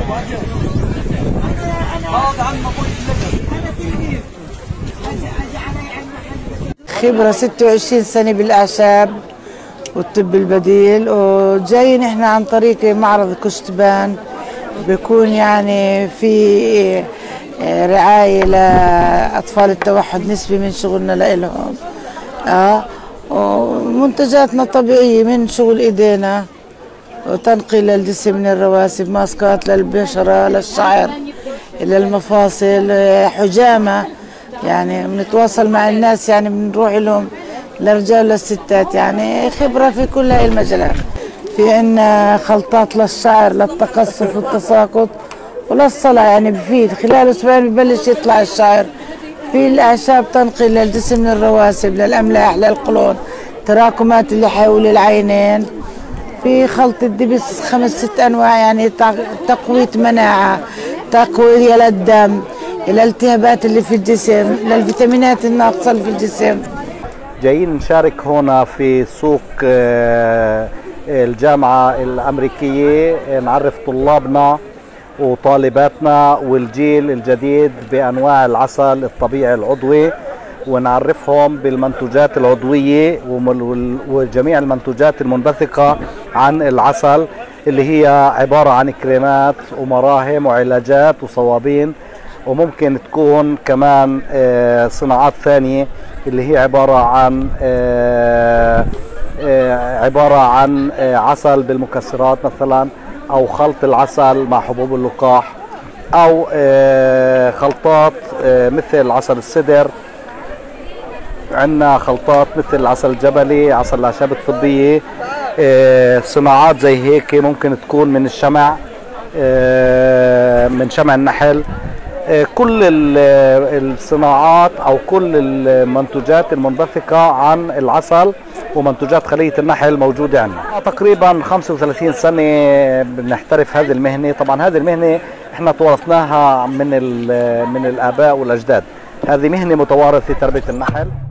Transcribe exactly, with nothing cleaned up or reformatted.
خبرة ستة وعشرين سنة بالأعشاب والطب البديل، وجاي نحن عن طريق معرض كشتبان. بيكون يعني في رعاية لأطفال التوحد نسبي من شغلنا لإلهم. اه ومنتجاتنا طبيعية من شغل إيدينا، وتنقية للجسم من الرواسب، ماسكات للبشرة، للشعر، للمفاصل، حجامة. يعني بنتواصل مع الناس، يعني بنروح لهم للرجال وللستات، يعني خبرة في كل هاي المجالات. في عنا خلطات للشعر، للتقصف والتساقط وللصلع، يعني بفيد خلال اسبوعين ببلش يطلع الشعر. في الاعشاب تنقية للجسم من الرواسب، للاملاح، للقولون، تراكمات اللحية وللعينين. في خلط الدبس خمس ست انواع، يعني تقوية مناعة، تقوية للدم، الالتهابات اللي في الجسم، للفيتامينات الناقصة اللي في الجسم. جايين نشارك هنا في سوق الجامعة الأمريكية، نعرف طلابنا وطالباتنا والجيل الجديد بأنواع العسل الطبيعي العضوي، ونعرفهم بالمنتوجات العضوية وجميع المنتوجات المنبثقة عن العسل، اللي هي عبارة عن كريمات ومراهم وعلاجات وصوابين، وممكن تكون كمان صناعات ثانية اللي هي عبارة عن عبارة عن عسل بالمكسرات مثلا، أو خلط العسل مع حبوب اللقاح، أو خلطات مثل عسل السدر. عندنا خلطات مثل العسل الجبلي، عسل الأعشاب الطبية. صناعات زي هيك ممكن تكون من الشمع، من شمع النحل. كل الصناعات او كل المنتوجات المنبثقه عن العسل ومنتوجات خليه النحل موجوده عندنا. تقريبا خمسة وثلاثين سنه بنحترف هذه المهنه. طبعا هذه المهنه احنا تورثناها من من الاباء والاجداد. هذه مهنه متوارثه، تربيه النحل.